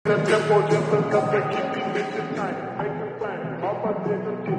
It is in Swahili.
Tempo, just a keep it in time. Make a plan. Papa didn't